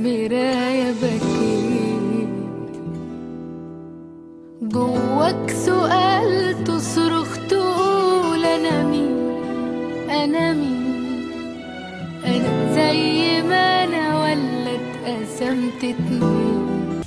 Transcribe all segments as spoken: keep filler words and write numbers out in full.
المراية بكيت، جواك سؤال تصرخ تقول أنا مين، أنا مين، أنا زي ما أنا ولا اتقسمت اتنين.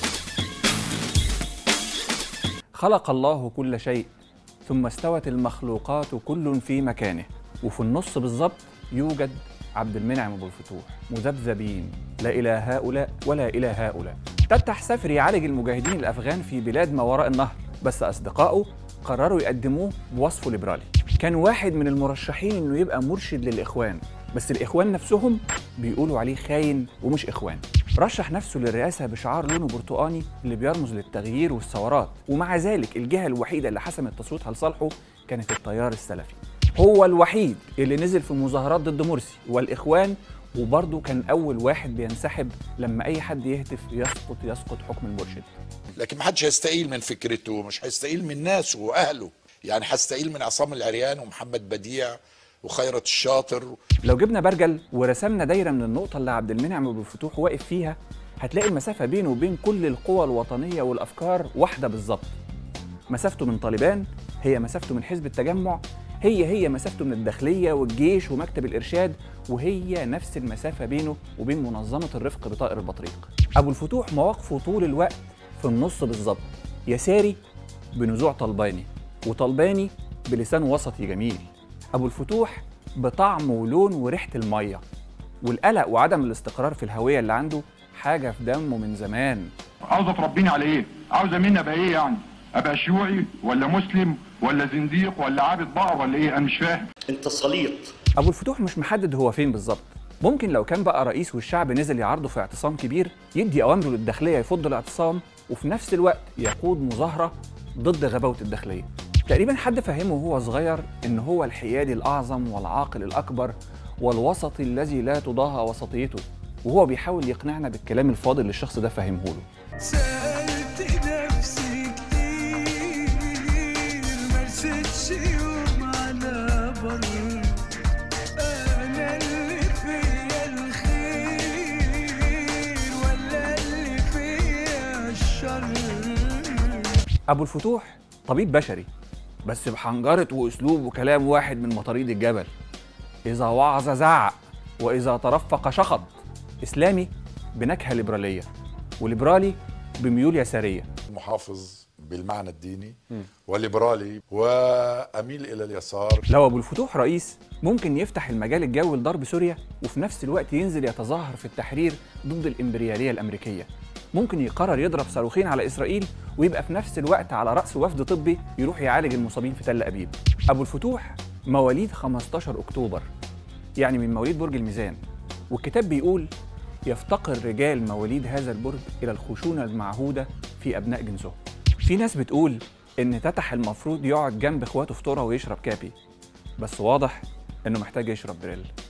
خلق الله كل شيء ثم استوت المخلوقات كل في مكانه، وفي النص بالظبط يوجد عبد المنعم أبو الفتوح، مذبذبين لا إلى هؤلاء ولا إلى هؤلاء. تفتح سافر يعالج المجاهدين الأفغان في بلاد ما وراء النهر، بس أصدقائه قرروا يقدموه بوصفه ليبرالي. كان واحد من المرشحين إنه يبقى مرشد للإخوان، بس الإخوان نفسهم بيقولوا عليه خاين ومش إخوان. رشح نفسه للرئاسة بشعار لونه برتقاني اللي بيرمز للتغيير والثورات، ومع ذلك الجهة الوحيدة اللي حسمت تصويتها لصالحه كانت التيار السلفي. هو الوحيد اللي نزل في مظاهرات ضد مرسي والإخوان، وبرضه كان أول واحد بينسحب لما أي حد يهتف يسقط يسقط حكم المرشد. لكن ما حدش هيستقيل من فكرته، مش هيستقيل من ناسه وأهله، يعني هيستقيل من عصام العريان ومحمد بديع وخيرت الشاطر. لو جبنا برجل ورسمنا دايرة من النقطة اللي عبد المنعم أبو الفتوح واقف فيها، هتلاقي المسافة بينه وبين كل القوى الوطنية والأفكار واحدة بالظبط. مسافته من طالبان هي مسافته من حزب التجمع، هي هي مسافته من الداخلية والجيش ومكتب الإرشاد، وهي نفس المسافة بينه وبين منظمة الرفق بطائر البطريق. أبو الفتوح مواقفه طول الوقت في النص بالظبط، يساري بنزوع طلباني، وطلباني بلسان وسطي جميل. أبو الفتوح بطعم ولون وريحة المية، والقلق وعدم الاستقرار في الهوية اللي عنده حاجة في دمه من زمان. عاوزة تربيني على إيه؟ عاوزة مني أبقى إيه يعني؟ أبقى شيوعي ولا مسلم ولا زنديق ولا عابد بقر ولا إيه؟ أنا مش فاهم. أنت سليط. أبو الفتوح مش محدد هو فين بالظبط. ممكن لو كان بقى رئيس والشعب نزل يعارضه في اعتصام كبير يدي أوامره للداخلية يفضوا الاعتصام، وفي نفس الوقت يقود مظاهرة ضد غباوة الداخلية. تقريبا حد فهمه وهو صغير إن هو الحيادي الأعظم والعاقل الأكبر والوسطي الذي لا تضاهى وسطيته، وهو بيحاول يقنعنا بالكلام الفاضل اللي الشخص ده فهمه له. سألت نفسي كتير مرستش يوم على بر، أنا اللي فيا الخير ولا اللي فيا الشر. أبو الفتوح طبيب بشري بس بحنجرة وأسلوب وكلام واحد من مطاريد الجبل. إذا وعظ زعق وإذا ترفق شخط. إسلامي بنكهة ليبرالية، وليبرالي بميول يسارية. محافظ بالمعنى الديني وليبرالي وأميل إلى اليسار. لو أبو الفتوح رئيس ممكن يفتح المجال الجوي لضرب سوريا، وفي نفس الوقت ينزل يتظاهر في التحرير ضد الإمبريالية الأمريكية. ممكن يقرر يضرب صاروخين على إسرائيل ويبقى في نفس الوقت على رأس وفد طبي يروح يعالج المصابين في تل أبيب. أبو الفتوح مواليد خمستاشر أكتوبر، يعني من مواليد برج الميزان، والكتاب بيقول يفتقر رجال مواليد هذا البرج إلى الخشونة المعهودة في أبناء جنسهم. في ناس بتقول إن تتح المفروض يقعد جنب إخواته فطورة ويشرب كابي، بس واضح إنه محتاج يشرب بريل.